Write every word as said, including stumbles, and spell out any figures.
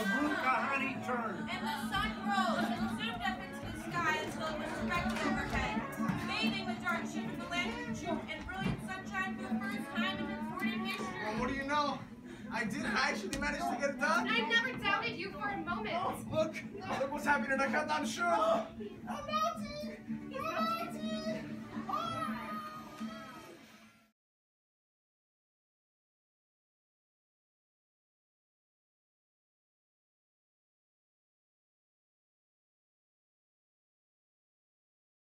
the blue Kahani turned. And the sun rose and zoomed up into the sky until it was directly overhead, bathing the dark ship of the lantern jute in brilliant sunshine for the first time in recorded history. Well, what do you know? I did actually manage to get it done. I never doubted you for a moment. Oh, look, look what's happening. I can't, I'm sure. I'm melting. He's melting.